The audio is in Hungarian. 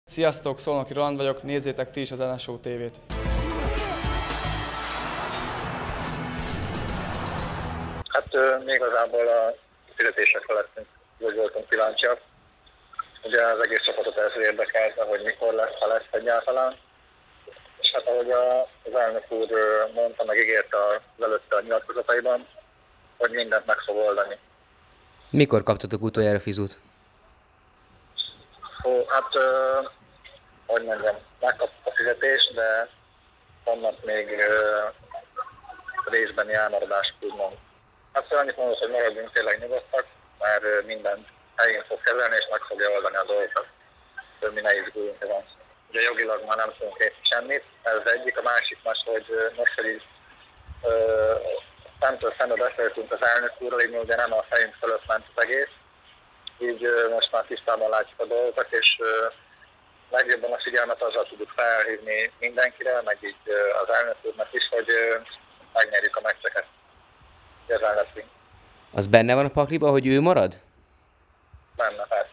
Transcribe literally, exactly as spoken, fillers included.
Sziasztok, Szolnoki Roland vagyok, nézzétek ti is az Ellen Show té vét. Hát mi igazából a fizetésekre lettünk, hogy voltunk kíváncsiak. Ugye az egész csapatot ez érdekelte, hogy mikor lesz, ha lesz egyáltalán. És hát ahogy az elnök úr mondta, meg ígérte az előtte a nyilatkozataiban, hogy mindent meg fog oldani. Mikor kaptatok utoljára fizut? Hó, hát, ö, hogy mondjam, megkaptuk a fizetést, de vannak még ö, részbeni elmaradások, úgymond. Hát annyit mondott, hogy maradjunk tényleg nyugodtak, mert ö, minden helyén fog kezelni, és meg fogja oldani a dolgokat. Mi ne izguljunk ezen. Ugye jogilag már nem tudunk lépni semmit, ez az egyik, a másik más, hogy ö, most, hogy így ö, szemtől szembe beszéltünk az elnök úrral, így ugye nem a fejünk fölött ment az egész. Így most már tisztában látjuk a dolgokat, és legjobban a figyelmet azzal tudjuk felhívni mindenkire, meg így az elnök úrnak is, hogy megnyerjük a meccseket. Ezen leszünk. Az benne van a pakliba, hogy ő marad? Benne, persze.